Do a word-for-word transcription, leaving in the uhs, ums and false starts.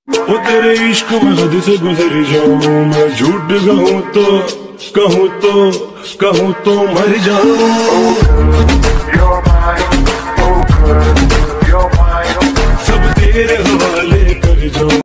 वो तेरे इश्क में हद से गुजर जाऊं, मैं झूठ कहूँ तो कहूँ तो कहूँ तो मर जाऊं।